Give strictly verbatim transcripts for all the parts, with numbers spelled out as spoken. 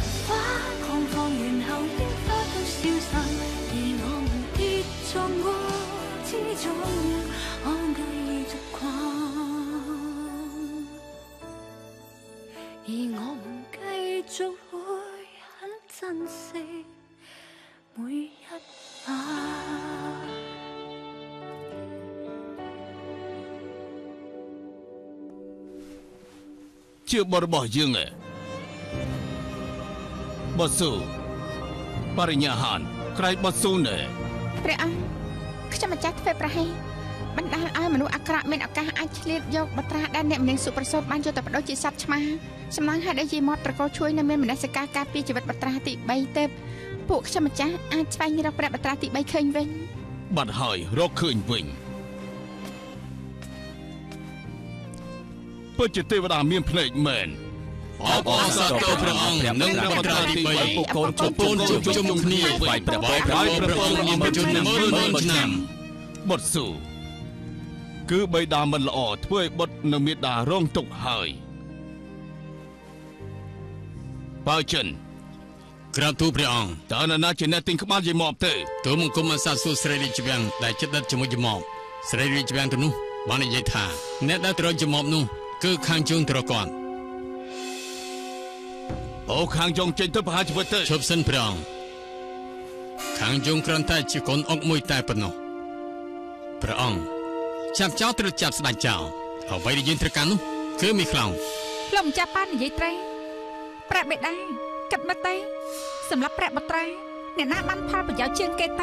花狂放完後櫻花都消散，而我們跌撞過之中，可繼續逛，而我們繼續會很珍惜每一晚。 ជាបទរបស់យើងឯងបទស៊ូបរិញ្ញាហានក្រៃបទស៊ូណែព្រះអង្គខ្ញុំម្ចាស់ធ្វើប្រហែលបណ្ដាលឲ្យមនុស្សអាក្រក់មានឱកាសអាចឆ្លៀតយកបត្រាដែលអ្នកមនាងសុប្រសូតបានយកទៅបដូរជាសត្វឆ្មាសំឡងហេតុអីយាយមាត់ត្រកូលជួយនៅមានមនសិការការពារជីវិតបត្រាទីបីទៅពួកខ្ញុំម្ចាស់អាចស្វែងរកព្រះបត្រាទីបីឃើញវិញបាត់ហើយរកឃើញវិញពិតជាទេវតាមានភ្នែកមែនអបអរសាទរព្រះអង្គនិងព្រះបត្រាទីបីពួកកូនជប៉ុនជួបជុំគ្នាវាយព្រះបរព្រះអង្គមានប្រជញ្ញមើលមើលឆ្នាំបុតស៊ូគឺបិតាមិនល្អធ្វើឲ្យបុតនៅមេដារងទុកហើយបើចិនក្រាបទូលព្រះអង្គតើនរណាជាអ្នកទិញក្បាលយាយម៉បទៅទូលមង្គមអាសាសួរស្រីរាជវាំងដែលចិត្តដិតជាមួយយាយម៉បស្រីរាជវាំងទៅនោះបាននិយាយថាអ្នកដែលត្រូវយាយម៉បនោះគឺខាងជើងត្រកន់អូខាងជើងចេញទៅប្រហារជីវិតទៅឈប់សិនព្រះអង្គខាងជើងគ្រាន់តែជាកូនអុកមួយតែប៉ុណ្ណោះព្រះអង្គចាប់ចោលត្រូវចាប់ស្ដេចចោលអ្វីដែលយើងត្រូវការនោះគឺមីខ្លោងលោកម្ចាស់បាននិយាយត្រូវព្រះបិតាគិតមើលទៅសម្រាប់ព្រះបត្រាអ្នកណាបានផលប្រយោជន៍ជាងគេទៅ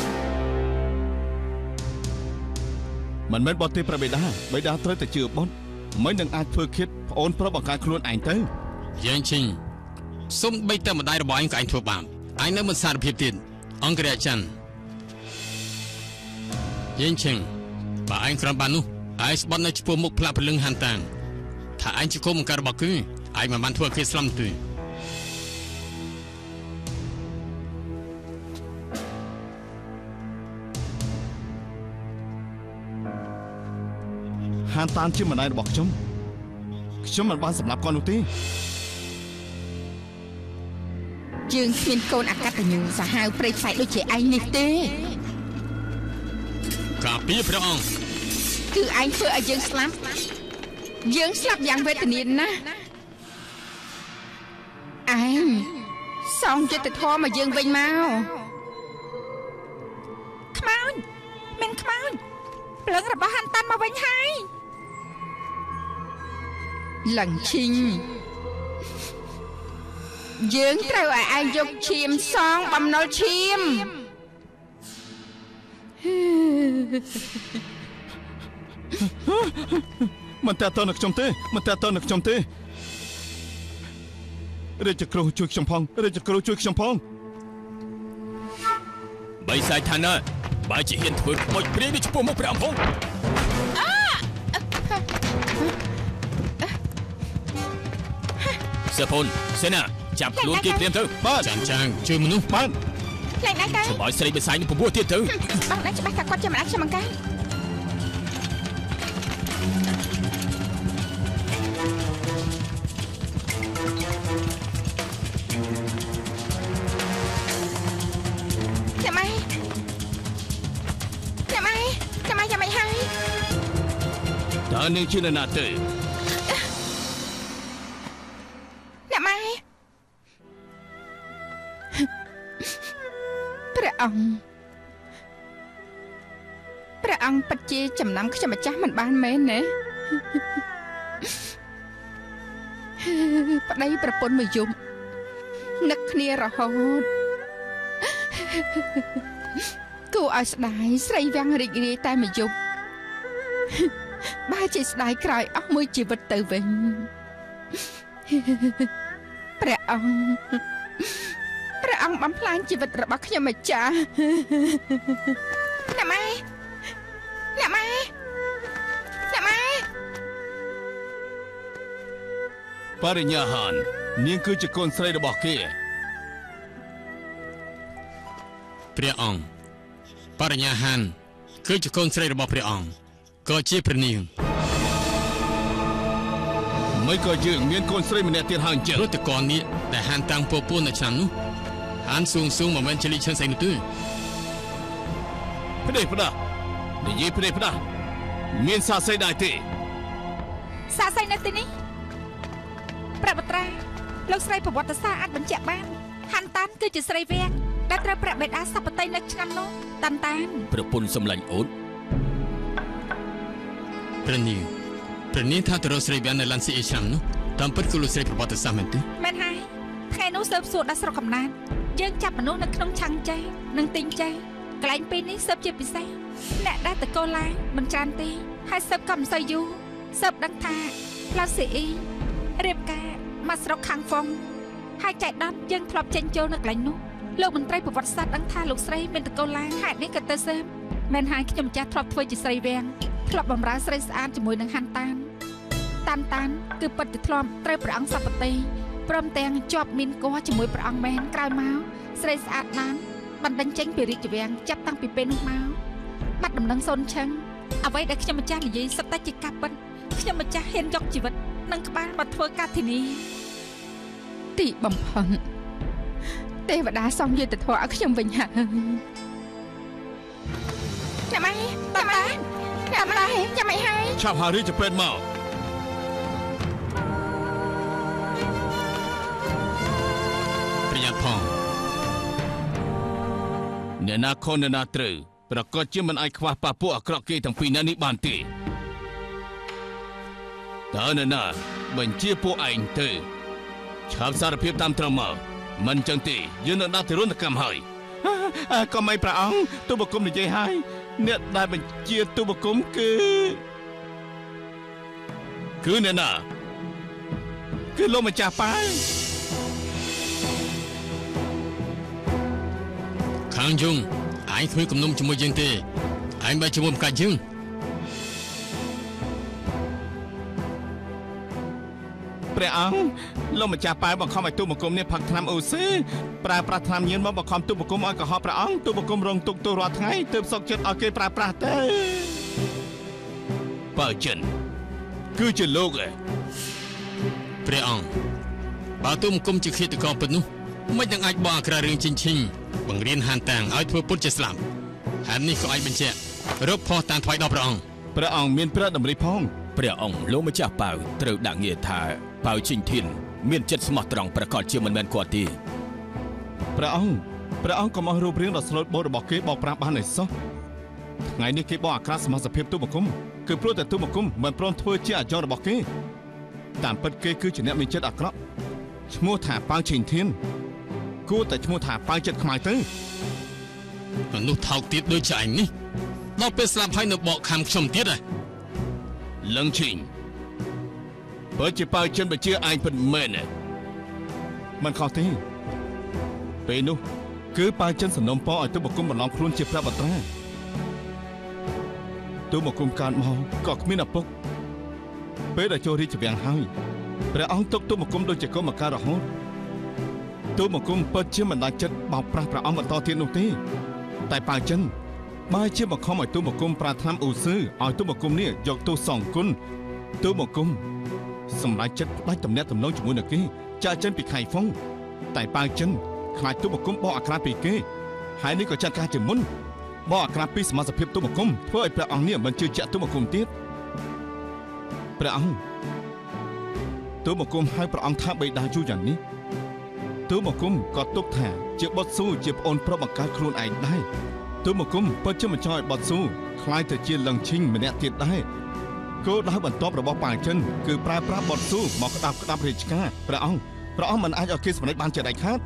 មិនមែនបត់ទេព្រះបិតាបិតាត្រូវតែជឿបុតមិននឹងអាចធ្វើឃាតប្អូនប្រុសបង្ការខ្លួនឯងទៅយើងឈិញសុំបីតែម្ដាយរបស់ឯងក៏ឯងធ្វើបាបឯងនៅមិនសារភាពទៀតអង្គរាជ័ន្ទយើងឈិញបើឯងក្រំបាននោះឯងស្បត់នៅចំពោះមុខផ្លាក់ព្រលឹងហាន់តាងថាឯងជាកូនបង្ការរបស់គឺឯងមិនបានធ្វើគេស្លំទេហាន់តានជាម្ដាយរបស់ខ្ញុំខ្ញុំមិនបានសម្លាប់គាត់នោះទេយើងគ្មានកូនអកតញ្ញូសាហាវព្រៃផ្សៃដូចជាឯងនេះទេការពារព្រះអង្គគឺឯងធ្វើឲ្យយើងស្លាប់យើងស្លាប់យ៉ាងវេទនាណាស់ឯងសងយុត្តិធម៌មកយើងវិញមកខ្មោចមិនខ្មោចភ្លើងរបស់ហាន់តាន់មកវិញហើយលង្ឈីងយើងត្រូវឲ្យឯងយកឈាមសងបំណុលឈាមមិនតែតើនៅខ្ញុំទេមិនតែតើនៅខ្ញុំទេរាជគ្រូជួយខ្ញុំផងរាជគ្រូជួយខ្ញុំផងបៃសាយថាណាបើជាហ៊ានធ្វើខ្មោចព្រាយនេះចំពោះមុខព្រះអង្គផងសើផុនសេណាចាប់ខ្លួនគេព្រាមទៅបាទចាំចាំជួយមនុស្សបាទឡើងដៃទៅបើស្រីបិសាយនឹងពពោះទៀតទៅបងដៃច្បាស់ថាគាត់ជាម្ដាយខ្ញុំអង្ការចាំម៉េចចាំម៉េចចាំម៉េចចាំម៉េចហើយតើនាងជានរណាទៅព្រះអង្គព្រះអង្គពិតជាចំណាំខ្ញុំម្ចាស់មិនបានមែនណាប្តីប្រពន្ធមួយយប់នឹកគ្នារហូតគួរឲ្យស្ដាយស្រីវាំងរីករាយតែមួយយប់បើជាស្ដាយក្រោយអស់មួយជីវិតទៅវិញព្រះអង្គព្រះអង្គបំផ្លាញជីវិតរបស់ខ្ញុំម្ចាស់អ្នកម៉ែអ្នកម៉ែអ្នកម៉ែបរិញ្ញាហាននាងគឺជាកូនស្រីរបស់គេព្រះអង្គបរិញ្ញាហានគឺជាកូនស្រីរបស់ព្រះអង្គក៏ជាព្រះនាងមិនក៏យើងមានកូនស្រីម្នាក់ទៀតហើយអញ្ចឹងព្រោះតែកូននេះแต่ฮันตังปูปูในฉันนู้ฮันสูงสูงเหมือนเชลิชันใส่หนุ่ยพระเดชพระดานี่ยี่พระเดชพระดามีนซาไซได้ตีซาไซในที่นี้ประบัตราลูกสไลประวัติศาสตร์อันบัญญัติบ้านฮันตันคือจุดสไลเวียงได้ตระประเบิดอาสัปไตในชั้นนู้ตันตันประปุนสำลังโอ๊ตประนีประนีถ้าตัวเราสไลเวียงในลันซีเอชันนู้ตามเปิดกุลูสไลประวัติศาสตร์มันตีแม่นไฮไทยนู้เสิร์ฟสูตรดัสรกำนันยังจับมนุษย์ในขนมชังใจนังติงใจกลายเป็นนี้เสิร์ฟเจ็บพิเศษแน่ได้แต่โกลายมันจานตีให้เสิร์ฟกำไซยูเสิร์ฟดังทาลาสีเรียบกามาสรกคังฟงให้ใจดำยังทลอบเจนโจนักไหลนุโลกมันไตรประวัติศาสตร์ดังทาลูกไซเป็นตะโกลายหายนี่กับเตเซมแมนหายขยมจ่าทลอบทวีจิตไซเวียงทลอบบำราไซสานจมูกนังฮันตันตันตันคือปฏิทลอมไตรประอังสัปตีพร้อมแต่งจอบมินโกจมูกประอังแมนกลายเมาไซสานนั้นบันดังเจงปิริจเวียงจับตั้งปีเป็นเมาบัดดำนังโซนชังเอาไว้ได้ขยมจ่าหลีสตจิกับปันขยมจ่าเห็นยกจีวัดนังกบ้านมาทัวร์กาทีนี้ติบำพันเทวดาส่องยืนแต่ทัวร์ขยมวิญญาณจะไม่จะไม่จะไม่จะไม่ให้ชาวฮาริจะเป็นเมาประหยัดพองเนนาคนเนนาตรึประกอบเชื่อมันไอควาปาปัวกรอกเกทั้งปีนันนิบานตีแต่เนนาบัญชีปัวไอเตอชาวสารพิบตามตรมามันจังตียืนนาตรุนกำหายก็ไม่ประอังตัวบุกคุมในใจหายเนี่ยได้บัญชีตัวบุกคุมคือคือเนนาคือลมมันจะไปข้างจุงไอ้คุยกับนมจมูกยังตีไอ้ใบจมูกกัดยึงพระองค์ลมจ่าไปบอกเขาไปตู้บุกคุมเนี่ยผักทำอุซึปลาปลาทำยืนมาบอกคำตู้บุกคุมอ้อยกับหอพระองค์ตู้บุกคุมรงตุกตัวรอดไงเติมสกจุดเอาเกยปลาปลาเต้เปิดจินคือจินลูกเอ๋พระองค์ปลาตู้บุกคุมจะคิดตะกอบเป็นนู้ไม่ยังไอ้บ้ากระเรื่องจริงๆบังเรียนหันแต่งเอาทั่วพุทธสลามหันนี่ก็ไอ้เป็นเจ้ารบพอตามถอยดอกพระองค์พระองค์มีพระดำริพองพระองค์ลงมาจากเป่าตรึกดังเงียธาเป่าชิงทินเมียนเจ็ดสมอตรองประกอบเชื่อมันแมนกว่าตีพระองค์พระองค์ก็มารูปเรียงดอกสลดโบดบอกเก็บบอกปราบบ้านไหนซะไงนี่เก็บบอกคลาสมาสเพียบตู้บุกคุมคือพลุแต่ตู้บุกคุมมันพร้อมทั่วเจ้าจอดบอกเก็บตามปัดเก็บคือชนะมีเจ็ดอักระชั่วโมงถ่ายปางชิงทินกูแต่ชั่วโมงถ่ายปางเจ็ดขมายตื้อนุเท่าติดโดยใจนี่เราเป็นสลับให้หนบอกคำชมติดเลยลังชิงเปิดจีปางเชิญไปเชื่อไอ้เป็นเมนมันข้อที่เปนุคือปางเชิญสนมปอไอ้ตัวบุกกุมมันลองครุนเจ็บพระบัตรตัวบุกกุมการเมาก็ไม่นับปกเปิดแต่โจริจะเบียงให้พระองค์ตกตัวบุกกุมโดยจะก้มมาการะฮดตัวบุกกุมเปิดเชื่อมันได้จัดบอกพระพระองค์มาต่อเทียนนุ่งตีแต่ปางเชิญไม่เชื่อบอกเขาหมายตัวบุกกุมปราทำอุซื้อเอาตัวบุกกุมเนี่ยยกตัวสองกุลตัวบุกกุมสมัยจัดได้ตำแหน่งตำแหน่งจมูกนักกี้จะเจนปีไข่ฟงแต่ปางเจนขายตัวบุกกุมบ่ออัคราปีเก้หายนี่ก็จัดการจมุนบ่ออัคราปีสมาสเพียบตัวบุกกุมเพื่อไอ้พระองค์เนี่ยมันจืดจะตัวบุกกุมติดพระองค์ตัวบุกกุมให้พระองค์ท้าใบดาจูอย่างนี้ตัวบุกกุมก็ตกแถบเจ็บบดสู้เจ็บอ่อนเพราะบังการครูนไอได้ตัวบุกกุมเพื่อจะมาจอยบดสู้คล้ายแต่เจียนลังชิงมันเนี่ยติดได้ก็ได้บรรทบระบบปางเช่นคือปลายปราบบทสู้หมอกระดับกระดับริชกาพระองค์พระองค์มันอาจเอาคิสมันในบ้านเจริญครับ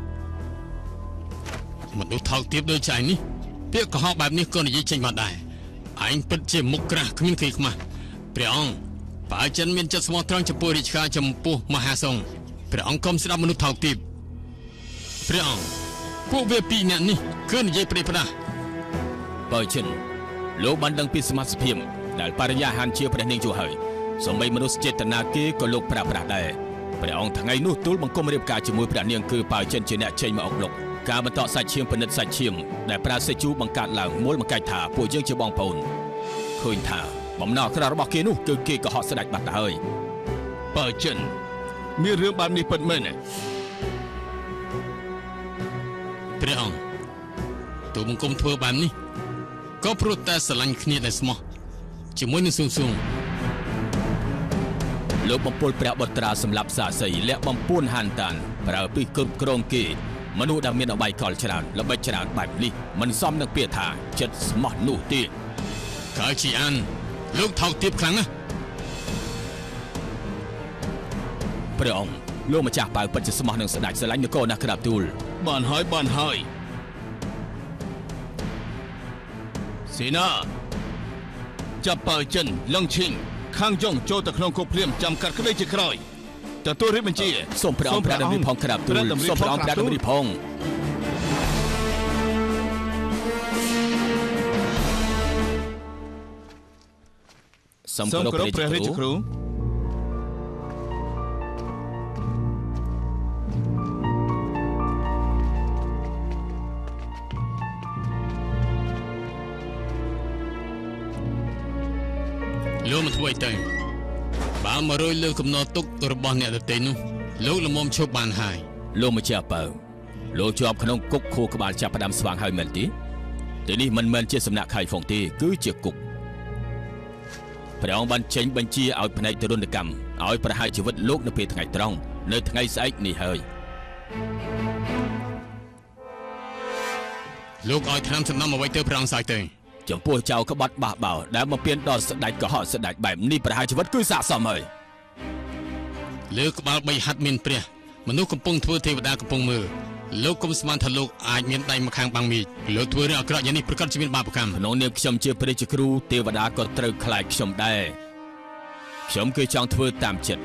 มันดูเท่าเทียบโดยใจนี่เพียกหอบแบบนี้ก็ได้ยินมาได้ไอ้เป็นเจมุกกระขึ้นขึ้นมาพระองค์ป่าจันมีจัดสมอตรังจำปูริชกาจำปูมหาทรงพระองค์กรมสดามนุษย์เท่าเทียบพระองค์พวกเวปีเนี่ยนี่ขึ้นยัยปริปนาเปิดเช่นโลกบันดังปีสมาสเพียมได้ปริญญาหันเชื่อพระนิ่งจูเหยสมัยมนุษย์เจตนาเกก็โลกปราบปราได้พระองค์ทั้งไงนู้ตูลบังคมเรียบกาจมวยพระนิ่งคือป่าเช่นเจเนเชยมาออกลกการบรรทอใส่เชียงพนัดใส่เชียงได้ปราศจูบังการหลังม้วนบังไก่ถาผู้ยังเชื่อบองพูนคืนถาบ่มนอกระดับเกนู้คือเกก็หอสดัดบัตรเฮยเปิดเช่นมีเรื่องบานนี้เปิดเมื่อไงព្រះអង្គទូបង្គំធ្វើបែបនេះក៏ព្រោះតែស្រឡាញ់គ្នាដែលស្មោះជាមួយនឹងស៊ូស៊ូលោកបំពុលព្រះបុត្រាសម្រាប់សាសីលាក់បំពួនហានតានប្រើពីគ្រប់គ្រងគេមនុស្សដែលមានអបាយកលច្រើនល្បិចច្រើនបែបនេះមិនសមនឹងពាក្យថាចិត្តស្មោះនោះទេកើជីអានលោកថោកទាបខ្លាំងណាស់ព្រះអង្គលោកម្ចាស់ប៉ៅពិតជាស្មោះនឹងស្ដេចស្រឡាញ់នគរណាស់ក្រាបទូលបានហើយបានហើយសេនាចាប់ប៉ៅចិនលឹងឈីងខាងយ៉ងចូលទៅក្នុងគុកភ្លាមចាំកាត់ក្តីជាក្រោយទទួលរាជបញ្ជាសូមព្រះអង្គព្រះតម្រិផងក្រាបទូលសូមព្រះអង្គព្រះតម្រិផងសូមគោរពព្រះរាជគ្រូលោកមកធ្វើអីទៅបើមករយលើកំណត់ទុករបស់អ្នកដទៃនោះលោកល្មមឈប់បានហើយលោកម្ចាស់បើលោកជាប់ក្នុងគុកខួរក្បាលចាប់ផ្ដាំស្វាងហើយមែនទេទីនេះមិនមែនជាសំណាក់ខៃហ្វុងទេគឺជាគុកព្រះអង្គបានចេញបញ្ជាឲ្យផ្នែកទរណកម្មឲ្យប្រហារជីវិតលោកនៅពេលថ្ងៃត្រង់នៅថ្ងៃស្អែកនេះហើយលោកឲ្យថ្នាំសំណុំអ្វីទៅព្រះអង្គស្អែកទៅចំពោះចៅក្បត់បះបោដែលមកពៀនដល់ស្ដេចកុហកស្ដេចបែបនេះប្រហារជីវិតគឺស័ក្តិសមហើយលើក្បាលបីហាត់មានព្រះមនុស្សកំពុងធ្វើទេវតាកំពុងមើលលោកកុំស្មានថាលោកអាចមានដៃម្ខាងបាំងមីលោកធ្វើរឿងអាក្រក់យ៉ាងនេះប្រកាសជាមានបាបកម្មក្នុងនាមខ្ញុំជាព្រះជាគ្រូទេវតាក៏ត្រូវខ្លាចខ្ញុំដែរខ្ញុំគឺចង់ធ្វើតាមចិត្ត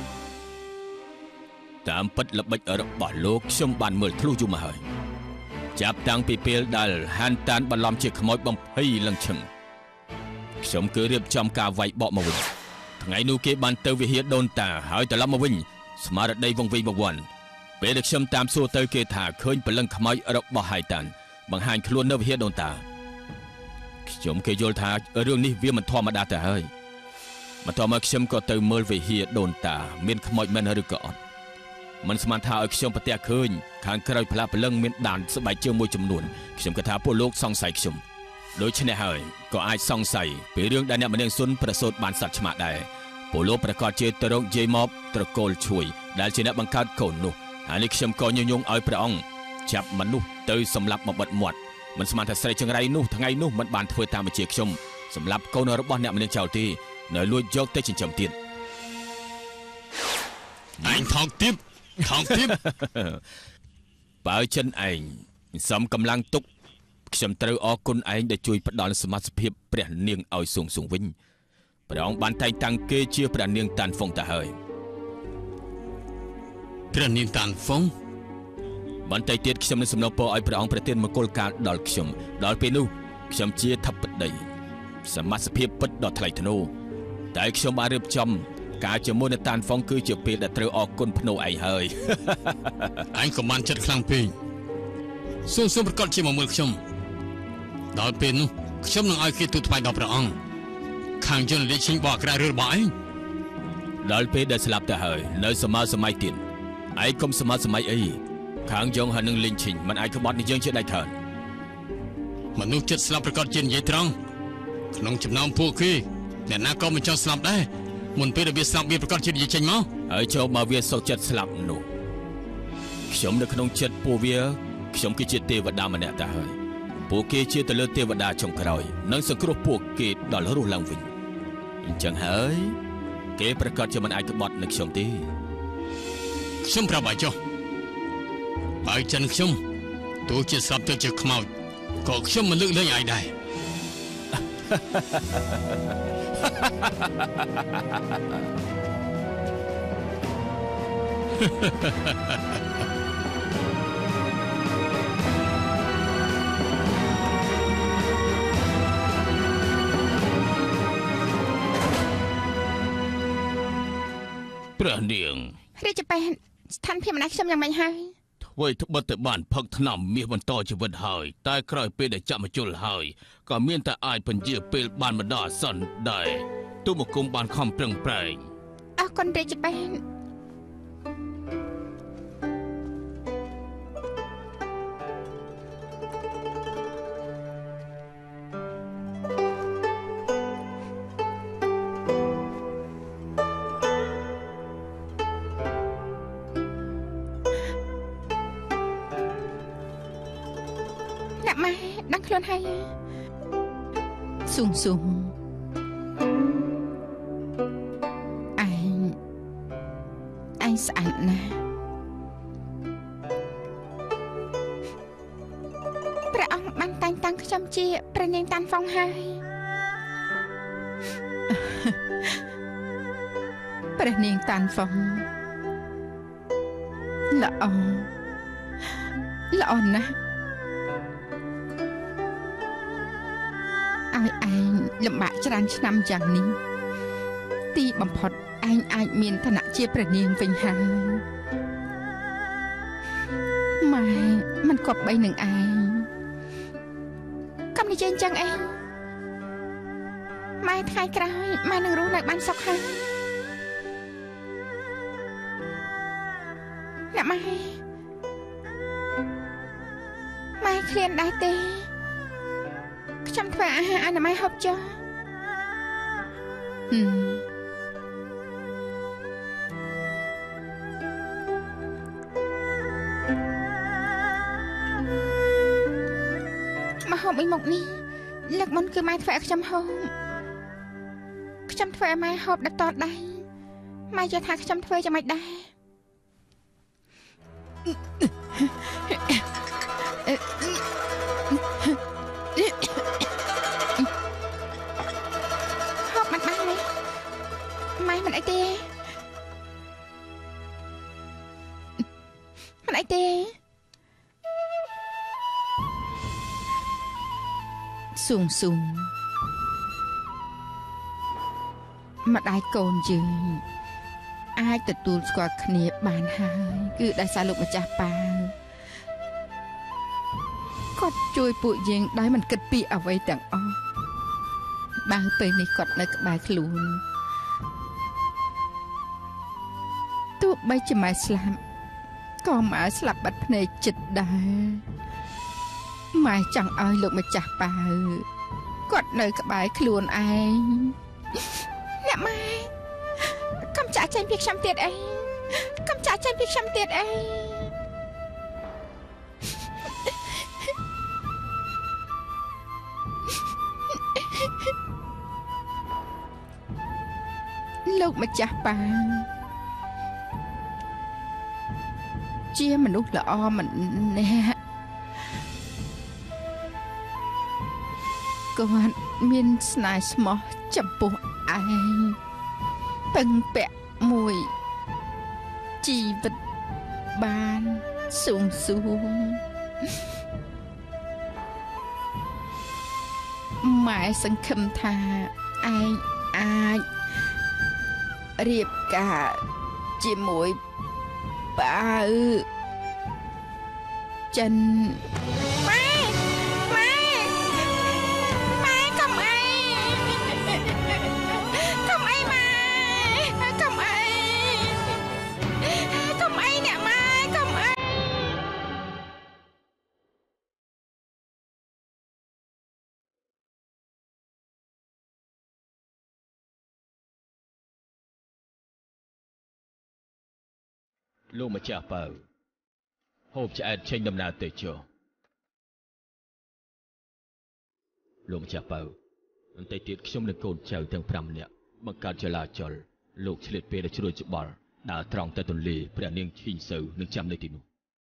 តាមពិតល្បិចរបស់លោកខ្ញុំបានមើលធ្លុះយូរមកហើយចាប់តាំងពីពេលដែលហានតានបន្លំជាខ្មោចបំភ័យលឹងឈឹងខ្ញុំគឺរៀបចំការវាយបកមកវិញថ្ងៃនោះគេបានទៅវិហារដូនតាហើយត្រឡប់មកវិញស្មារតីវង្វេងវង្វាន់ពេលដែលខ្ញុំតាមសួរទៅគេថាឃើញព្រលឹងខ្មោចរបស់ហាយតានបង្ហាញខ្លួននៅវិហារដូនតាខ្ញុំគេយល់ថារឿងនេះវាមិនធម្មតាទៅហើយបន្ទាប់មកខ្ញុំក៏ទៅមើលវិហារដូនតាមានខ្មោចមែនឬក៏អត់មិនស្មានថាឲ្យខ្ញុំប្រទះឃើញខាងក្រោយផ្លាកព្រលឹងមានដានស្បែកជើងមួយចំនួនខ្ញុំគិតថាពួកលោកសង្ស័យខ្ញុំដូច្នេះហើយក៏អាចសង្ស័យពីរឿងដែលអ្នកម្នាងស៊ុនប្រសូតបានសត្វឆ្មាក់ដែរពួកលោកប្រកាសជាទៅរកយាយមកត្រកូលឈួយដែលជាអ្នកបង្កើតកូននោះហើយនេះខ្ញុំក៏ញុយញងឲ្យព្រះអង្គចាប់មនុស្សទៅសម្លាប់មកបិទមាត់មិនស្មានថាស្រីចង្រៃនោះថ្ងៃនោះមិនបានធ្វើតាមបញ្ជាខ្ញុំសម្លាប់កូនរបស់អ្នកម្នាងចោលទេនៅលួចយកទៅចិញ្ចឹមទៀតឯងថោកទៀតថោកទៀតបើចិនឯងសំកម្លាំងទុកខ្ញុំត្រូវអរគុណឯងដែលជួយផ្ដល់សមាជិកភាពព្រះនាងឲ្យសួងសួងវិញព្រះអង្គបានតែងតាំងគេជាព្រះនាងតានហ្វុងទៅហើយព្រះនាងតានហ្វុងបន្តិចទៀតខ្ញុំនឹងសំណូមពរឲ្យព្រះអង្គប្រទានមង្គលការដល់ខ្ញុំដល់ពេលនោះខ្ញុំជាធិបតីសមាជិកភាពពិតដ៏ថ្លៃថ្នូរតែខ្ញុំបានរៀបចំការជាមួយនឹងតានហ្វុងគឺជាពេលដែលត្រូវអរគុណភ្នូឯងហើយឯងក៏បានចិត្តខ្លាំងពេកសូមសូមប្រកាសជាមកមើលខ្ញុំដល់ពេលនោះខ្ញុំនឹងឲ្យគេទូថ្វាយដល់ព្រះអង្គខាងយន្តលេខឈិញបកក្រៅរឿងរបស់ឯងដល់ពេលដែលស្លាប់ទៅហើយនៅសម័យសម័យទៀតឯងកុំសម័យសម័យអីខាងយងហើយនឹងលេងឈិញមិនអាចក្បត់នេះយើងជាដាច់ខាតមនុស្សចិត្តស្លាប់ប្រកាសជានិយាយត្រង់ក្នុងចំណោមពួកគេអ្នកណាក៏មិនចង់ស្លាប់ដែរមុនពេលដែលវាស្លាប់វាប្រកាសជានិយាយចេញមកហើយចូលមកវាសុខចិត្តស្លាប់នោះខ្ញុំនៅក្នុងចិត្តពួកវាខ្ញុំគឺជាទេវតាម្នាក់ទៅហើយពួកគេជាទៅលើទេវតាចុងក្រោយនឹងសង្គ្រោះពួកគេដល់រស់ឡើងវិញអញ្ចឹងហើយគេប្រកាសជាមិនអាចក្បត់នឹងខ្ញុំទេខ្ញុំប្រាប់ឲ្យចុះបើចិនខ្ញុំទោះជាស្លាប់ទៅជាខ្មោចក៏ខ្ញុំមិនលើកលែងឯងដែរព្រះនាងរាជប៉ែនស្ថានភាពម្នាក់ខ្ញុំយ៉ាងម៉េចហើយធ្វើត្បិតតែបានផឹកថ្នាំមាសបន្តជីវិតហើយតែក្រោយពេលដែលចាក់មជុលហើយក៏មានតែអាចពន្យាពេលបានបណ្ដោះអាសន្នដែរទូមកគុំបានខំប្រឹងប្រែងអរគុណរាជប៉ែនដឹងខ្លួនហើយស៊ូងស៊ូងឯងឯងស្អាតណាស់ព្រះអង្គបានតែងតាំងខ្ញុំជាព្រះនាងតាន់ហ្វុងហើយព្រះនាងតាន់ហ្វុងល្អល្អណាស់ឲ្យឯងលំបាកច្រើនឆ្នាំយ៉ាងនេះទីបំផុតឯងអាចមានឋានៈជាព្រះនាងវិញហើយម៉ែមិនគប្បីនឹងឯងកុំនិយាយអញ្ចឹងឯងម៉ែថ្ងៃក្រោយម៉ែនឹងរស់នៅបានសុខហើយអ្នកម៉ែម៉ែឃ្លានដែរទេខ្ញុំធ្វើអាហារឲ្យអ្នកម៉ែហូបចុះហឹមមកហូបអីមុខនេះលើកមុនគឺម៉ែធ្វើឲ្យខ្ញុំហូបខ្ញុំធ្វើឲ្យម៉ែហូបដល់តតដែរម៉ែយល់ថាខ្ញុំធ្វើយ៉ាងម៉េចដែរហូបមិនបានទេម៉ែមិនអីទេមិនអីទេស៊ូងស៊ូងម្ដាយកូនយើងអាចទទួលស្គាល់គ្នាបានហើយគឺដោយសារលោកម្ចាស់ប៉ាគាត់ជួយពួកយើងដោយមិនគិតពីអ្វីទាំងអស់បើពេលនេះគាត់នៅក្បែរខ្លួនទោះបីជាម៉ែស្លាប់ក៏ម៉ែស្លាប់បាត់ភ្នែកចិត្តដែរម៉ែចង់ឲ្យលោកម្ចាស់ប៉ាគាត់នៅក្បែរខ្លួនឯងអ្នកម៉ែកុំចាក់ចេញពីខ្ញុំទៀតអីកុំចាក់ចេញពីខ្ញុំទៀតអីលោកម្ចាស់ប៉ាជាមនុស្សល្អម្នាក់គាត់មានស្នេហ៍ស្មោះចំពោះឯងពឹងពាក់មួយជីវិតបានស៊ូងស៊ូងម៉ែសង្ឃឹមថាឯងអាចរៀបការជាមួយប៉ាចិនម៉ែម៉ែម៉ែកុំអីកុំអីម៉ែកុំអីកុំអីអ្នកម៉ែកុំអីលោកម្ចាស់ប៉ៅហូបឆ្អែតចេញដំណើរទៅចុះលោកម្ចាស់ប៉ៅបន្តិចទៀតខ្ញុំនិងកូនចៅទាំងប្រាំនាក់បង្កើតចលាចលលោកឆ្លៀតពេលជ្រួយច្បល់ដើរត្រង់ទៅទន្លេព្រះនាងឈីងសៅនឹងចាំនៅទីនោះ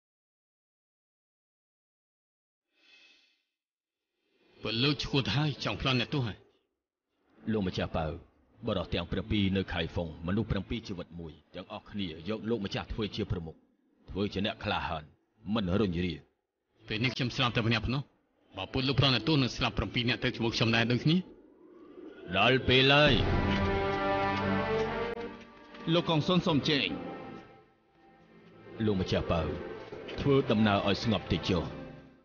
បើលោកឈួតហើយចង់ប្លន់អ្នកទោះហើយលោកម្ចាស់ប៉ៅបរិះទាំងប្រាំពីរនៅខៃហ្វុងមនុស្សប្រាំពីរជីវិតមួយទាំងអស់គ្នាយកលោកម្ចាស់ធ្វើជាប្រមុខធ្វើជាអ្នកក្លាហានមិនរុញរាពេលនេះខ្ញុំស្លាប់តែម្នាក់ប៉ុណ្ណោះបើពុទ្ធលោកប្រណទូនឹងស្លាប់ប្រាំពីរនាក់ទៅជាមួយខ្ញុំដែរដូចគ្នាដល់ពេលហើយលោកកងសុនសូមជេងលោកម្ចាស់ប៉ៅធ្វើដំណើរឲ្យស្ងប់តិចចុះ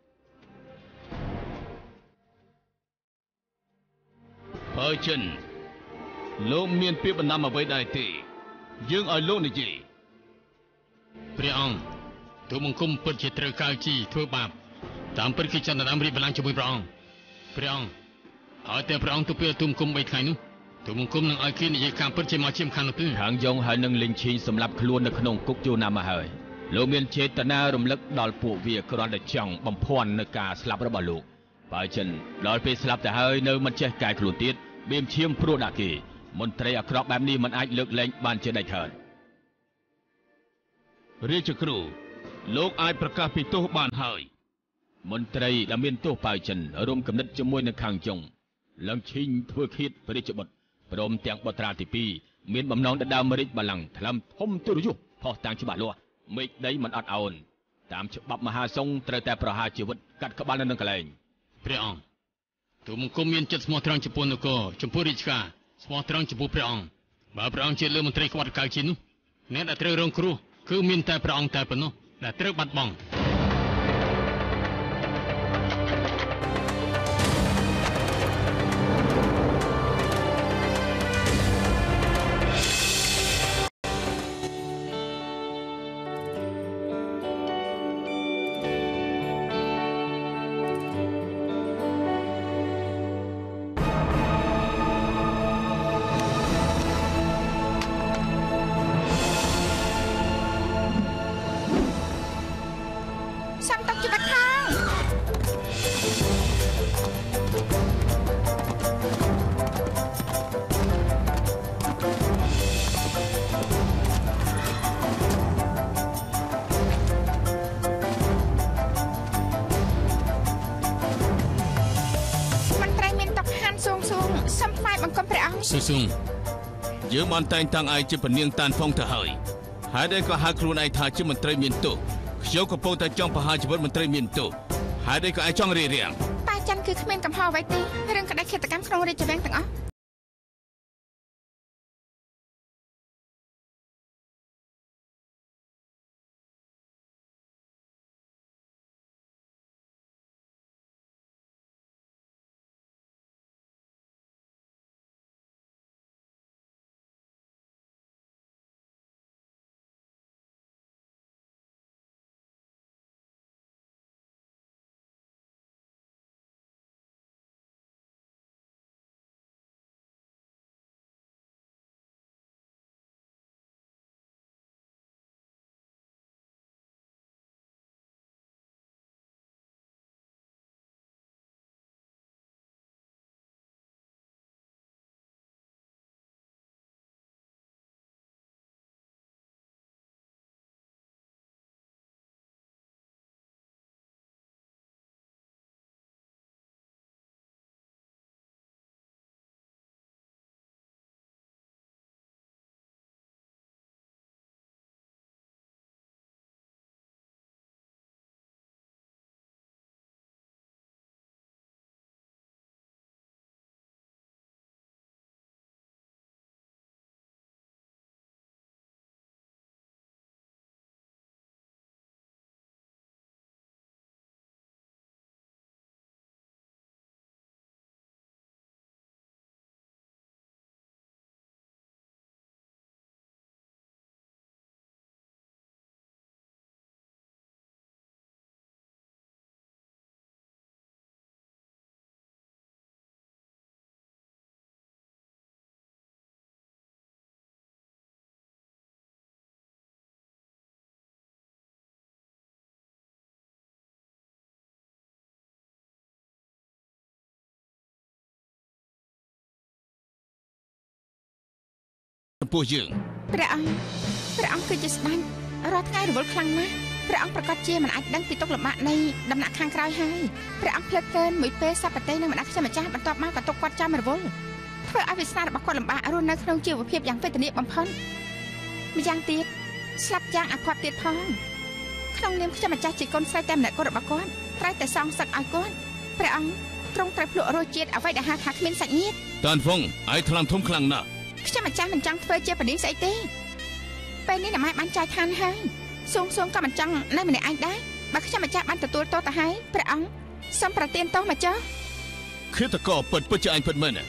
បើចិនលោកមានពាក្យបណ្ដាំអ្វីដែរទេយើងឲ្យលោកនិយាយព្រះអង្គទូលបង្គំពិតជាត្រូវកៅជីធ្វើបាបតាមពិតគឺចន្ទដាមរៀបបលាំងជាមួយព្រះអង្គព្រះអង្គឲ្យតែព្រះអង្គទៅពេលទូលបង្គំបីថ្ងៃនោះទូលបង្គំនឹងឲ្យគេនិយាយការពិតជាមកជាខាងនោះទេខាងយ៉ុងហើយនឹងលីងឈីសម្រាប់ខ្លួននៅក្នុងគុកយូណាមកហើយលោកមានចេតនារំលឹកដល់ពួកវាគ្រាន់តែចង់បំភាន់នៅការស្លាប់របស់លោកបើចិនដល់ពេលស្លាប់ទៅហើយនៅមិនចេះកាយខ្លួនទៀតបៀមឈាមព្រោះដាក់គេមន្ត្រីអាក្រក់បែបនេះមិនអាចលើកលែងបានជាដាច់ខាតរាជគ្រូលោកអាចប្រកាសពីទោសបានហើយមន្ត្រីដែលមានទោសបើចិនរួមគំនិតជាមួយនឹងខាងចុងឡើងឈីងធ្វើឃាតព្រះរាជបុត្រព្រមទាំងបុត្រាទីពីរមានបំណងដណ្ដើមរាជបល្ល័ង្កថ្លឹមធំទុរយុទ្ធផុសតាំងច្បាស់លាស់មេឃដីមិនអត់ឱនតាមច្បាប់មហាសង្ឃត្រូវតែប្រហារជីវិតកាត់ក្បាលនៅនឹងកន្លែងព្រះអង្គទូមង្គមមានចិត្តស្មោះត្រង់ចំពោះនគរចំពោះរាជការស្មោះត្រង់ចំពោះព្រះអង្គបើព្រះអង្គជាលើមន្ត្រីក្បត់កៅជានោះអ្នកដែលត្រូវរងគ្រោះគឺមានតែព្រះអង្គតែប៉ុណ្ណោះដែលត្រូវបាត់បង់ស៊ូស៊ុងយើងបានតែងតាំងឯងជាពនាងតានហ្វុងទៅហើយហើយដែលក៏ហៅខ្លួនឯងថាជាមន្ត្រីមានទោសខ្ញុំកំពុងតែចង់ប្រហារជីវិតមន្ត្រីមានទោសហើយដែលក៏ឯងចង់រៀបរៀងប៉ាច័ន្ទគឺគ្មានកំហុសអ្វីទេរឿងក្តីឃាតកម្មក្នុងរាជវាំងទាំងអស់ពោះយើងព្រះអង្គព្រះអង្គគឺជាស្ដេចរាល់ថ្ងៃរវល់ខ្លាំងណាស់ព្រះអង្គប្រកាសជាមិនអាចដឹងពីទុក្ខលំបាកនៃដំណាក់ខាងក្រោយហើយព្រះអង្គភ្លើតភ្លើនមួយពេលសពតិនឹងមិនអាចខ្ជិលម្ចាស់បន្ទាប់មកក៏ទុកគាត់ចាំរវល់ធ្វើឲ្យវាសនារបស់គាត់លំបាករស់នៅក្នុងជីវភាពយ៉ាងវេទនាបំផុតម្យ៉ាងទៀតស្លាប់យ៉ាងអាផាត់ទៀតផងក្នុងនាមខ្ជិលម្ចាស់ជាកូនស្រីតែម្នាក់គាត់របស់គាត់ត្រូវតែសងសឹកឲ្យគាត់ព្រះអង្គទ្រង់ត្រូវភ្លក់រសជាតិអ្វីដែលហៅថាគ្មានសាច់ញាតិតានហ្វុងឲ្យថ្នាំធំខ្លាំងណាស់ខ្ញុំម្ចាស់មិនចង់ធ្វើជាបដិងស្អីទេពេលនេះណម៉ែបានចាយឋានហើយសួងសួងក៏មិនចង់នៅម្នាក់ឯងដែរបើខ្ញុំម្ចាស់បានទទួលទោសទៅហើយព្រះអង្គសូមប្រទានទោសម្ចាស់ឃាតករពិតពិតជាឯងពិតមែន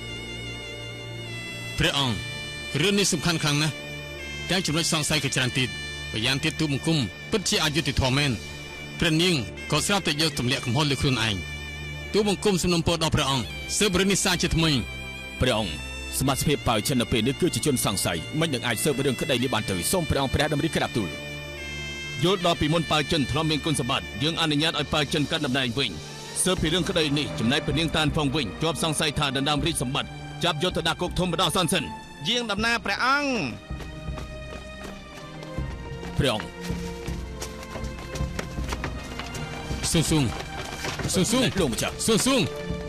ព្រះអង្គរឿងនេះសំខាន់ខ្លាំងណាស់ទាំងចំណុចសង្ស័យក៏ច្រើនទៀតម្យ៉ាងទៀតទូបង្គំពិតជាអយុត្តិធម៌មែនព្រះនាងក៏ស្រាប់តែយកទម្លាក់កំហុសលើខ្លួនឯងទូបង្គំសំណូមពរដល់ព្រះអង្គស៊ើបរឿងនេះសាជាថ្មីព្រះអង្គសមាជិកប៉ៅចិននៅពេលនេះគឺជាជនសង្ស័យមិននឹងអាចស៊ើបរឿងក្តីនេះបានទៅសូមព្រះអង្គព្រះតម្រិះក្រាបទូលយល់ដល់ពីមុនប៉ៅចិនធ្លាប់មានគុណសម្បត្តិយើងអនុញ្ញាតឲ្យប៉ៅចិនកាត់តំណែងវិញសើពីរឿងក្តីនេះចំណែកព្រះនាងតានផងវិញជាប់សង្ស័យថាដណ្ដើមរាជសម្បត្តិចាប់យកទៅដាក់គុកធំបដោះសន្សិនយាងដំណើរព្រះអង្គព្រះអង្គស៊ុងស៊ុងស៊ុងស៊ុងលោកម្ចាស់ស៊ុងស៊ុង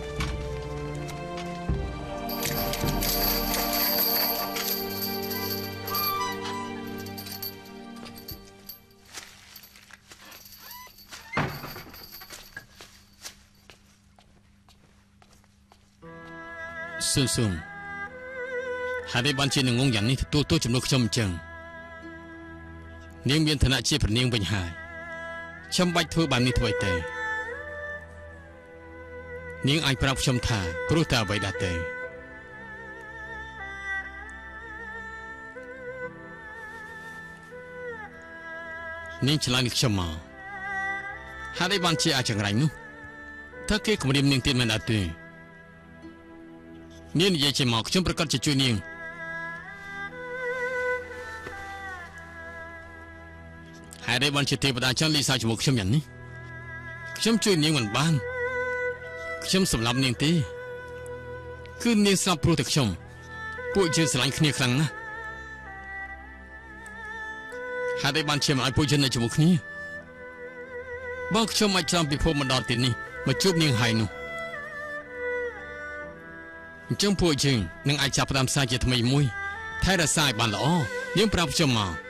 ស៊ុងស៊ុងហើយបានជានឹងងងយ៉ាងនេះទទួលទោសចំនួនខ្ញុំអញ្ចឹងនាងមានឋានៈជាព្រះនាងវិញហើយខ្ញុំបាច់ធ្វើបាននេះធ្វើទេនាងអាចប្រាប់ខ្ញុំថាព្រោះតែអ្វីដែរទេនាងឆ្លើយនឹងខ្ញុំមកហើយបានជាអាចចង្រៃនោះតើគេគំរាមនាងទៀតមិនអត់ទេនាងនិយាយជាមកខ្ញុំប្រកាសជាជួយនាងហើយបានជាទេវតាចង់លីសាជាមួយខ្ញុំយ៉ាងនេះខ្ញុំជួយនាងមិនបានខ្ញុំសម្លាប់នាងទេគឺនាងស្លាប់ព្រោះតែខ្ញុំពួកយើងស្រឡាញ់គ្នាខ្លាំងណាស់ហើយបានជាមកឲ្យពួកយើងនៅជាមួយគ្នាបើខ្ញុំអាចចាំពីភពមកដល់ទីនេះមកជួបនាងហើយនោះអញ្ចឹងពួកយើងនឹងអាចចាប់ផ្ដើមសារជាថ្មីមួយថែរក្សាឲ្យបានល្អនាងប្រាប់ខ្ញុំមក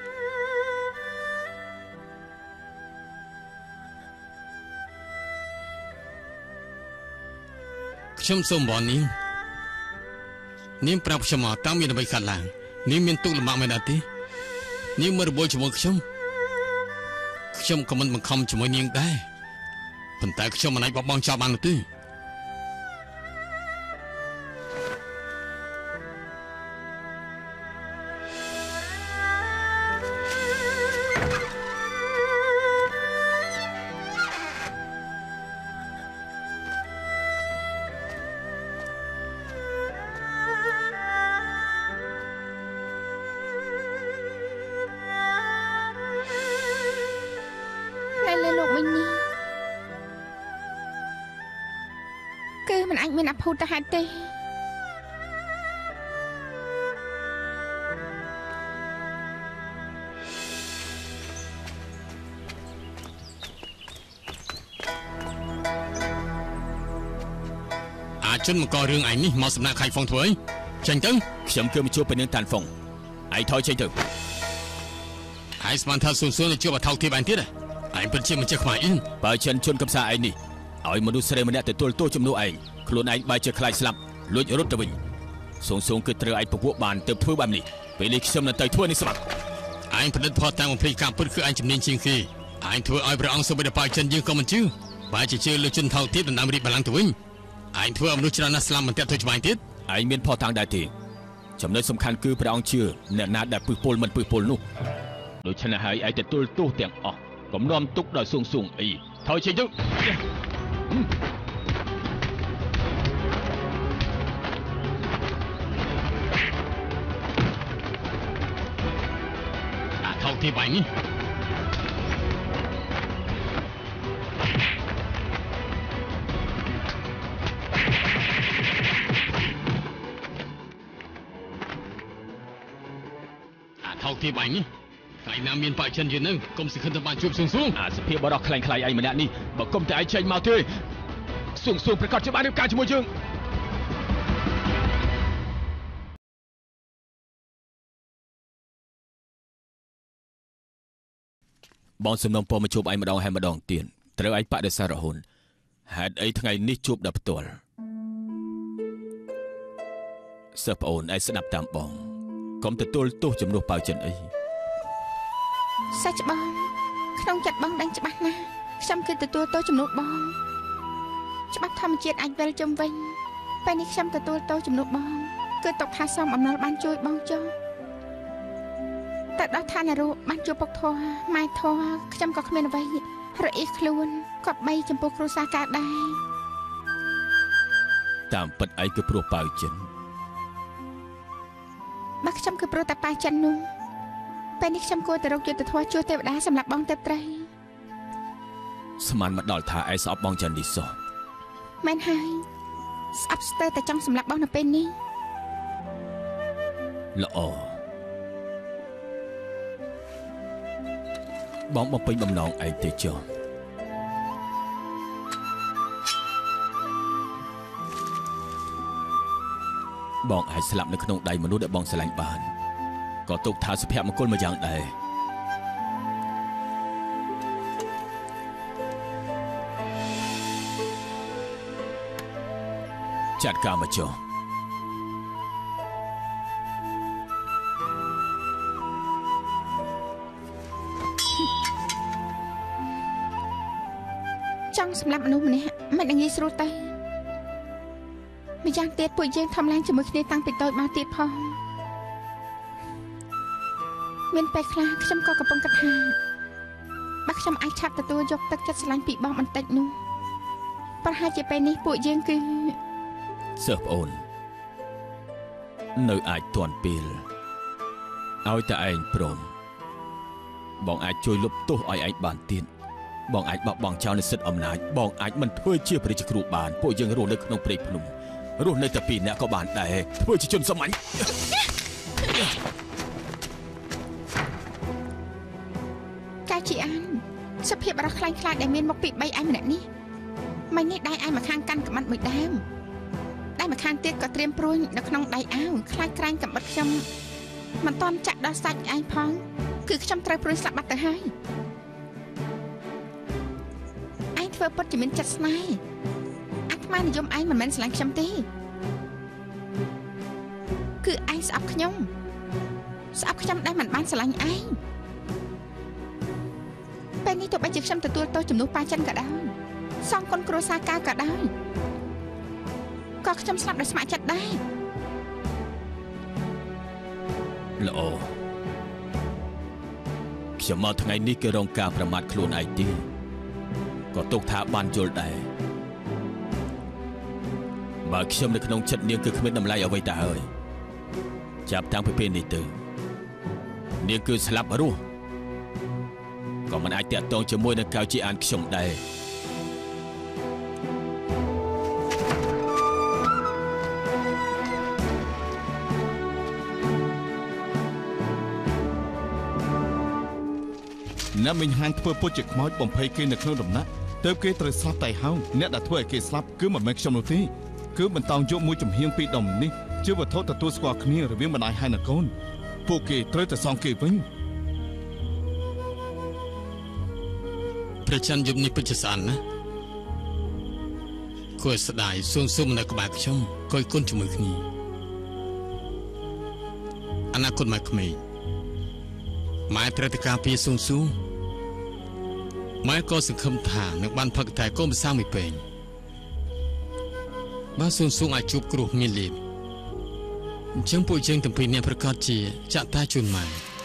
ខ្ញុំសូមបងនាងនាងប្រាប់ខ្ញុំមកតើមានអ្វីកើតឡើងនាងមានទុកលំបាកមែនអត់ទេនាងមើលរបួសជាមួយខ្ញុំខ្ញុំក៏មិនបង្ខំជាមួយនាងដែរប៉ុន្តែខ្ញុំមិនអាចបបងចោលបាននោះទេមានអភូតហេតុទេអាចជនមកករឿងឯងនេះមកសំណាក់ខៃហ្វុងធ្វើអីចេញទៅខ្ញុំគឺមកជួបពេលនឹងតាន់ហ្វុងឯងថយចេញទៅហើយស្មានថាស៊ូស៊ូនឹងជួបអថោកទៀតឯងទៀតឯងពិតជាមិនចេះខ្វាយអ៊ីនបើចិនជនកំសាឯងនេះឲ្យមនុស្សស្រីម្នាក់ទទួលទោសជំនួសឯងខ្លួនឯងបែរជាខ្លាចស្លាប់លួចរត់ទៅវិញសងសងគឺត្រូវឯងពពួកបានទៅធ្វើបែបនេះពេលនេះខ្ញុំនៅទៅធ្វើនេះស្មាត់ឯងប្រឌិតផតតាមបំភ្លេចការពិតគឺឯងជំនាញជាងគេឯងធ្វើឲ្យព្រះអង្គសូមបិទបាយចិនយើងក៏មិនជឿបែរជាជឿលើជនថោកទៀតដណ្ដើមរាជបល្ល័ង្កទៅវិញឯងធ្វើឲ្យមនុស្សច្រើនណាស់ស្លាប់មិនទាក់ទោសច្បាស់ទៀតឯងមានផតតាំងដែរទេចំណុចសំខាន់គឺព្រះអង្គជឿអ្នកណាដែលពឹសពលមិនពឹសពលនោះដូច្នេះហើយឯងទទួលទោសទាំងអស់កុំនាំទុកដល់សងសងអីថយចេញទៅទីបាយនេះអាថោកទីបាយនេះថ្ងៃណាមានបច្ចិនយឺននៅកុំសង្ឃឹមទៅបានជួបស៊ុងស៊ុងអាសភាពបរោះខ្លែងខ្លាយឯងម្នាក់នេះបើកុំតែឯងចេញមកទេស៊ុងស៊ុងប្រកាសជាបានរៀបការជាមួយយើងបងសំណុំពរមកជួបឯងម្ដងហើយម្ដងទៀតត្រូវឯងបដិសេធរហូតហេតុអីថ្ងៃនេះជួបដល់ផ្ទាល់សិស្សប្អូនឯងស្ដាប់តាមបងកុំទទួលទោសជំនួសប៉ៅចិនអីសាច់បងក្នុងចិត្តបងដឹងច្បាស់ណាស់ខ្ញុំគឺទទួលទោសជំនួសបងច្បាប់ធម្មជាតិអាចវិលជុំវិញពេលនេះខ្ញុំទទួលទោសជំនួសបងគឺទុកថាសមអំណុលបានជួយបងចុះតែដល់ឋានរូបបានជួបពុកធွာម៉ែធွာខ្ញុំក៏គ្មានអ្វីរអៀសខ្លួនគាត់បីចំពោះគ្រួសារកើតដែរតាមពិតឯងគឺព្រោះប៉ៅចិនបើខ្ញុំគឺព្រោះតែប៉ៅចិននោះពេលនេះខ្ញុំគួរតែរកយុទ្ធធម៌ជួយទេវតាសម្រាប់បងទេពត្រីស្មានមកដល់ថាឯងស្អប់បងចិននេះសោះមែនហើយស្អប់ស្ទើរតែចង់សម្លាប់បោះនៅពេលនេះល្អបងបំពេញបំណងឯងទេចុះបងអាចស្លាប់នៅក្នុងដៃមនុស្សដែលបងស្រឡាញ់បានក៏ទុកថាសុភមង្គលមួយយ៉ាងដែរចាត់ការមកចុះចង់សម្លាប់មនុស្សម្នាក់មិនងាយស្រួលទេម្យ៉ាងទៀតពួកយើងធំឡើងជាមួយគ្នាតាំងពីតូចមកទៀតផងមានពេលខ្លះខ្ញុំក៏កំពុងគិតថាបើខ្ញុំអាចឆាប់ទទួលយកទឹកចិត្តស្រឡាញ់ពីបងបន្តិចនោះប្រហែលជាពេលនេះពួកយើងគឺសិស្សប្អូននៅអាចទាន់ពេលឲ្យតែឯងព្រមបងអាចជួយលុបទោសឲ្យឯងបានទៀតបងអាចបោះបង់ចោលនូវសិទ្ធិអំណាចបងអាចមិនធ្វើជាប្រជាគ្រូបានពួកយើងរស់នៅក្នុងព្រៃភ្នំរស់នៅតែពីរនាក់ក៏បានដែរធ្វើជាជនសាមញ្ញកាជាអានសភាពរបស់ខ្លាំងខ្លាចដែលមានមកពីបីឯម្នាក់នេះមិននេះដៃឯមកខាងកាន់ក្បាត់មួយដើមដៃមកខាងទៀតក៏ត្រៀមព្រួយនៅក្នុងដៃអាវខ្លាចក្រែងកំបិតខ្ញុំមិនតន់ចាក់ដល់សាច់ឯងផងគឺខ្ញុំត្រូវព្រួយស្លាប់បាត់ទៅហើយឯងធ្វើពុតជាមានចិត្តស្នេហ៍អាត្មានិយមឯងមិនមែនស្រឡាញ់ខ្ញុំទេគឺឯងស្អប់ខ្ញុំស្អប់ខ្ញុំដែលមិនបានស្រឡាញ់ឯងពេលនេះទោះបីជាខ្ញុំទទួលទោសជំនួសប៉ាចិនក៏ដោយសងគុណគ្រួសារការក៏ដោយក៏ខ្ញុំស្លាប់ដោយស្ម័គ្រចិត្តដែរល្អខ្ញុំមកថ្ងៃនេះគឺរងការប្រមាថខ្លួនឯងទេក៏ទុកថាបានយល់ដែរបើខ្ញុំនៅក្នុងចិត្តនាងគឺគ្មានតម្លៃអ្វីទៅហើយចាប់តាំងពីពេលនេះទៅនាងគឺស្លាប់រស់ក៏មិនអាចតាក់ទងជាមួយនឹងកៅជាអានខ្ញុំដែរអ្នកមិញហានធ្វើពុតជាខ្មោចបំភ័យគេនៅក្នុងដំណាក់ទៅគេត្រូវស្លាប់តែហោអ្នកដែលធ្វើឲ្យគេស្លាប់គឺមិនមែនខ្ញុំនោះទេគឺបន្តយកមួយចំហៀងពីដុំនេះជាវត្ថុទទួលស្គាល់គ្នារវាងម្ដាយហើយនិងកូនពួកគេត្រូវតែសងគេវិញព្រះច័ន្ទយប់នេះពិតជាស្អាតណាស់គួរស្ដាយស៊ូមស៊ូមនៅក្បែរខ្ញុំគយគុណជាមួយគ្នាអនាគតមកក្មេងម៉ែត្រូវតែការពារស៊ូមស៊ូម៉ែក៏សង្ឃឹមថានឹងបានផឹកតែកូនប្រសាមួយពេងបើស៊ូមស៊ូអាចជួបគ្រោះមានលៀបអញ្ចឹងពួកយើងទាំងពីរនាក់ប្រកាសជាចាក់តាជូនម៉ែ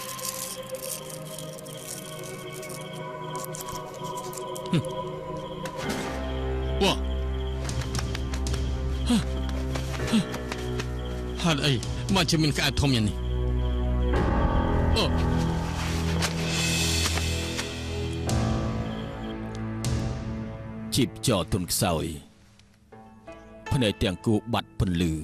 វ៉ាហត់អីមកជាមានក្អែធំយ៉ាងនេះអូជីបចោទុនខ្សោយភ្នែកទាំងគូបាត់ពន្លឺ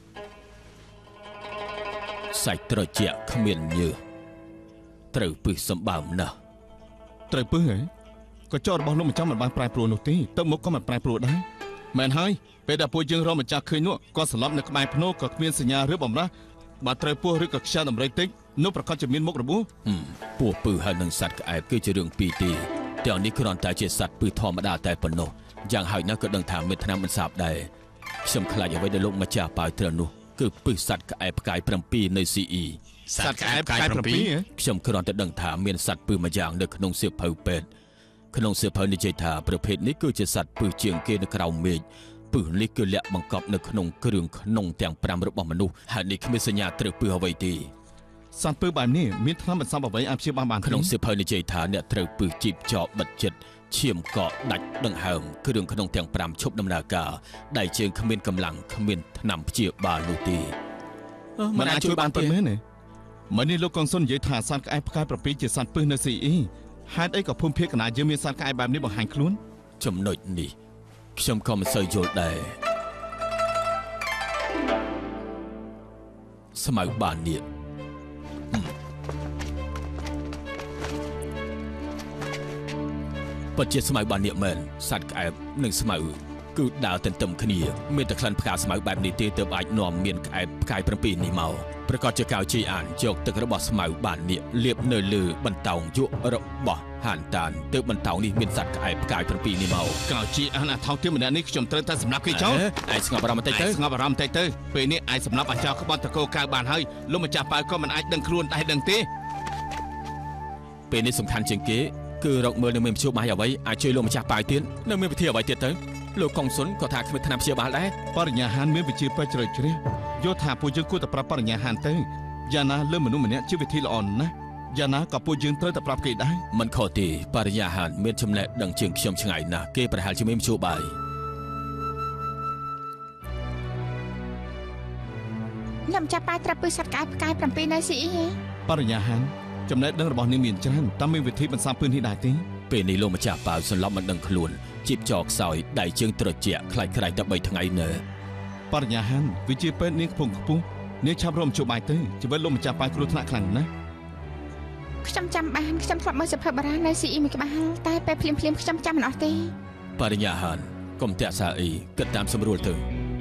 សាច់ត្រជាក់គ្មានញើសត្រូវពឹសសម្បើមណាស់ត្រូវពឹសហ៎ក៏ចោរបស់លោកម្ចាស់មិនបានប្រែប្រួលនោះទេទៅមុខក៏មិនប្រែប្រួលដែរមែនហើយពេលដែលពួកយើងរកម្ចាស់ឃើញនោះគាត់ស្លាប់នៅក្បែរភ្នោក៏គ្មានសញ្ញាឬបំរាស់បើត្រូវពោះឬក៏ខ្យល់ដំរីតិចនោះប្រកាសជាមានមុខរបួសពោះពឹសហើយនឹងសត្វក្អែបគឺជារឿងពីរទេទាំងនេះគ្រាន់តែជាសត្វពឹសធម្មតាតែប៉ុណ្ណោះយ៉ាងហោចណាស់ក៏ដឹងថាមានថ្នាំមិនសាបដែរខ្ញុំខ្លាចអ្វីដែលលោកម្ចាស់ប៉ាវត្រូវនោះគឺពឹសសត្វក្អែបផ្កាយ7នៅ ស៊ី អ៊ីសត្វក្អែបផ្កាយ7 ខ្ញុំគ្រាន់តែដឹងថាមានសត្វពឹសម្យ៉ាងនៅក្នុងសៀវភៅពេទ្យក្នុងសៀវភៅនិយាយថាប្រភេទនេះគឺជាសត្វពឹសជាងគេនៅក្រៅមេឃពឹសនេះគឺលាក់បង្កប់នៅក្នុងគ្រឿងក្នុងទាំង5របស់មនុស្សហើយនេះគ្មានសញ្ញាត្រូវពឹសអ្វីទេសត្វពឹសបែបនេះមានថ្នាំបន្សាបអ្វីអាចព្យាបាលបានក្នុងសៀវភៅនិយាយថាអ្នកត្រូវពឹសជីបចោបិទចិត្តឈាមកកដាច់ដង្ហើមគ្រឿងក្នុងទាំង5ឈប់ដំណើរការដៃជើងគ្មានកម្លាំងគ្មានថ្នាំព្យាបាលនោះទេមិនអាចជួយបានទេមែនទេមិននេះលោកកងសុននិយាយថាសត្វក្អែបផ្កាយ7ជាសត្វពឹសនៅ ស៊ី អ៊ី ហេតុអីក៏ភូមិភាគកណ្ដាលយើងមានសត្វក្អែបបែបនេះបង្ហាញខ្លួនចំណុចនេះខ្ញុំក៏មិនសូវយល់ដែរស្មៅបាននេះពិតជាស្មៅបាននេះមែនសត្វក្អែបនិងស្មៅគឺដើរទន្ទឹមគ្នាមានតែក្លិនផ្កាស្មៅបែបនេះទេទើបអាចនាំមានក្អែបផ្កាយ7នេះមកប្រកាសជាកៅជីអានយកទឹករបស់ស្មៅបាននេះលាបនៅលើបន្តោងយក់របស់ហានតានទើបបន្តោងនេះមានសត្វក្អែបផ្កាយ7នេះមកកៅជីអានអាថោទៀមម្នាក់នេះខ្ញុំត្រូវតែសម្លាប់គេចោលឯងស្ងប់អារម្មណ៍បន្តិចទៅស្ងប់អារម្មណ៍បន្តិចទៅពេលនេះឯងសម្លាប់អាចារ្យក្បត់តកោកៅបានហើយលោកម្ចាស់ប៉ៅក៏មិនអាចដឹងខ្លួនដែរដឹងទេពេលនេះសំខាន់ជាងគេគឺរកមើលនៅមានព្យាបាលអ្វីអាចជួយលោកម្ចាស់ប៉ៅទៀតនៅមានវិធីអ្វីទៀតទៅលោកកុងសុនក៏ថាគ្មានថ្នាំព្យាបាលដែរបរិញ្ញាហានមានវិជាពេទ្យជ្រៅជ្រះយល់ថាពួកយើងគួរតែប្រាប់បរិញ្ញាហានទៅយ៉ាងណាលើមនុស្សម្នាក់ជាវិធីល្អណាស់យ៉ាងណាក៏ពួកយើងត្រូវតែប្រាប់គេដែរមិនខុសទេបរិញ្ញាហានមានចំណេះដឹងជាងខ្ញុំឆ្ងាយណាស់គេប្រហែលជាមានព្យាបាលខ្ញុំចាប់ប៉ាយត្រាប់ពឹសសត្វក្អែបផ្កាយ7នៅស៊ីអ៊ីបរិញ្ញាហានចំណេះដឹងរបស់នាងមានច្រើនតែមានវិធីបន្សាបពឿននេះដែរទេពេលនេះលោកម្ចាស់ប៉ៅសន្លប់មិនដឹងខ្លួនជីបចោខ្សោយដៃជើងត្រជាក់ខ្លាចខ្លាចតែ3ថ្ងៃនៅបរិញ្ញាហានវិជាពេទ្យនាងខ្ពងខ្ពស់នាងឆាប់រំជួបបាយទៅជីវិតលោកម្ចាស់ប៉ៅគ្រោះថ្នាក់ខ្លាំងណាស់ខ្ញុំចាំបានខ្ញុំធ្លាប់មើលសភើបារាណនៅស៊ីអ៊ីមួយក្បាលតែពេលភ្លាមភ្លាមខ្ញុំចាំមិនអស់ទេបរិញ្ញាហានកុំតាក់សាអីគិតតាមសម្រួលទៅ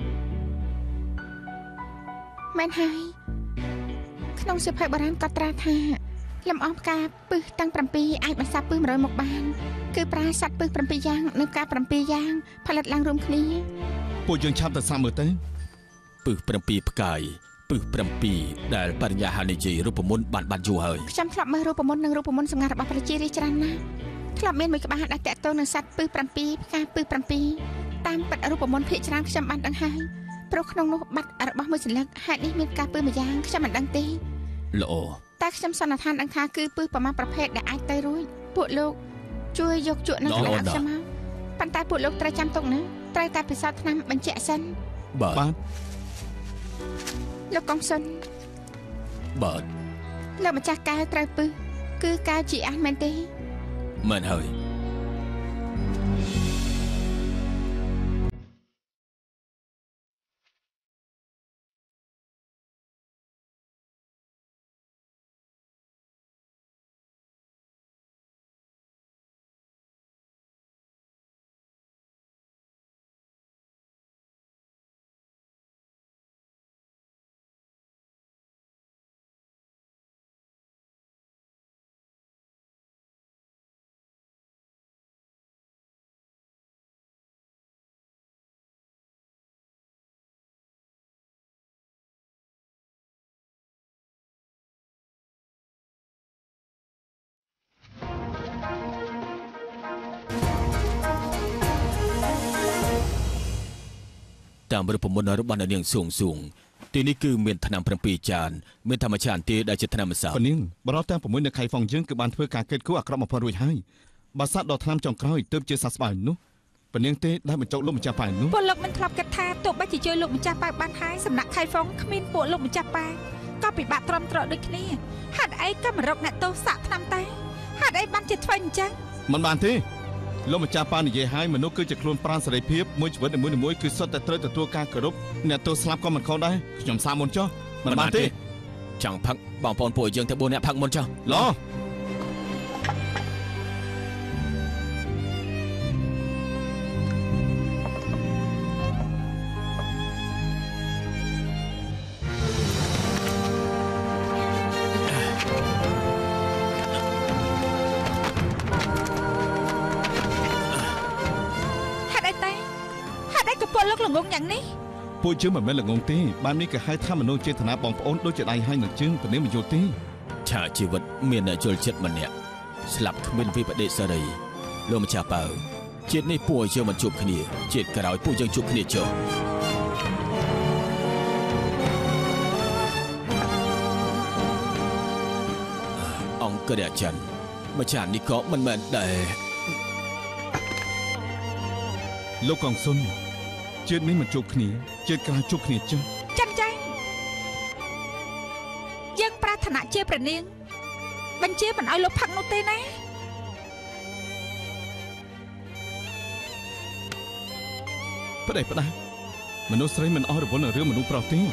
មែនហើយក្នុងសភើបារាណក៏ត្រាថាលំអងផ្កាពឹសទាំង7អាចបន្សាបពឹស100មុខបានគឺប្រើសត្វពឹស7យ៉ាងនិងផ្កា7យ៉ាងផលិតឡើងរួមគ្នាពួកយើងឆាប់ទៅសាកមើលទៅពឹស7ផ្កាយពឹស7ដែលបរិញ្ញាហាននិយាយរូបមន្តបានបានយូរហើយខ្ញុំធ្លាប់មើលរូបមន្តនិងរូបមន្តសម្ងាត់របស់ប្រជារាស្ត្រច្រើនណាស់ធ្លាប់មានមួយក្បាលដែលតាក់ទងនឹងសត្វពឹស7ផ្កាពឹស7តាមពិតរូបមន្តភាគច្រើនខ្ញុំបានដឹងហើយព្រោះក្នុងនោះបាត់របស់មួយសន្លឹកហេតុនេះមានផ្កាពឹសម្យ៉ាងខ្ញុំមិនដឹងទេល្អតែខ្ញុំសន្និដ្ឋានដឹងថាគឺពឹសប្រមាណប្រភេទដែលអាចទៅរួចពួកលោកជួយយកជក់នឹងសម្រាប់ខ្ញុំមកប៉ុន្តែពួកលោកត្រូវចាំទុកណាត្រូវតែពិសោធន៍ថ្នាំបញ្ជាក់សិនបាទលោកកុងសុនបាទលោកម្ចាស់កៅត្រូវពឹសគឺកៅជីអានមែនទេមែនហើយតាមរូបមន្តរបស់នាងសួងសួងទីនេះគឺមានថ្នាំ7ចានមានធម្មជាតិទេដែលជាថ្នាំម្សៅពនាងបរិបទទាំង6នៅខៃហ្វុងយើងគឺបានធ្វើការកេតគូអាក្រក់បំផុតរួចហើយបើសត្វដល់ថ្នាំចុងក្រោយទើបជាសះស្បើយនោះពនាងទេដែលបញ្ចុកលោកម្ចាស់ប៉ៅនោះពួកលោកមិនធ្លាប់គិតថាទោះបីជាជួយលោកម្ចាស់ប៉ៅបានហើយសំណាក់ខៃហ្វុងគ្មានពួកលោកម្ចាស់ប៉ៅក៏ពិបាកទ្រាំទ្រដូចគ្នាហេតុអីក៏មករកអ្នកទោសសាក់ថ្នាំតែហេតុអីបានជាធ្វើអញ្ចឹងមិនបានទេលោកម្ចាស់ប៉ៅនិយាយឲ្យមនុស្សគឺជាខ្លួនប្រាណសេរីភាពមួយជីវិតនីមួយៗគឺសុទ្ធតែត្រូវទទួលការគោរពអ្នកទោសស្លាប់ក៏មិនខុសដែរខ្ញុំសាមុនចុះមិនបានទេចង់ផឹកបងប្អូនពួកយើងទាំង4នាក់ផឹកមុនចុះឡោល្ងងយ៉ាងនេះពួកយើងមិនមែនល្ងងទេបាននេះគេហៅថាមនុស្សចេតនាបងប្អូនដូចជាដៃហើយនឹងជើងពនាងមិនយល់ទេឆាជីវិតមានអ្នកយល់ចិត្តម្នាក់ស្លាប់គ្មានវិបដិសេរីលោកម្ចាស់ប៉ៅជាតិនេះពួកយើងមិនជួបគ្នាជាតិក្រោយពួកយើងជួបគ្នាចុះអង្គរច័ន្ទម្ចាស់នេះក៏មិនមែនដែរលោកកងសុនជាតិនេះមិនជួបគ្នាជាតិក្រោយជួបគ្នាចុះចាន់ចាន់យើងប្រាថ្នាជាព្រះនាងបញ្ជាមិនឲ្យលោកផឹកនោះទេណាប្តីប្តាមនុស្សស្រីមិនអស់រវល់នឹងរឿងមនុស្សប្រុសទេ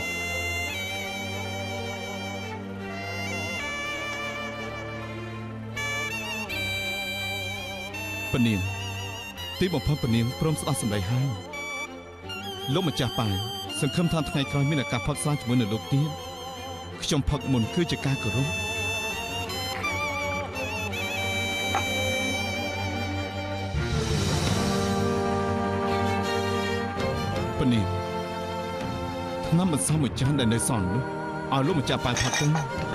ពនាងទីបំផុតពនាងព្រមស្ដាប់សម្ដីហើយលោកម្ចាស់ប៉ែសង្ឃឹមថាថ្ងៃក្រោយមានឱកាសផឹកស្រាជាមួយនឹងលោកទៀតខ្ញុំផឹកមុនគឺជាការគោរពពនាងថ្នាំបន្សំមួយចានដែលនៅសល់នោះឲ្យលោកម្ចាស់ប៉ែផឹកទៅ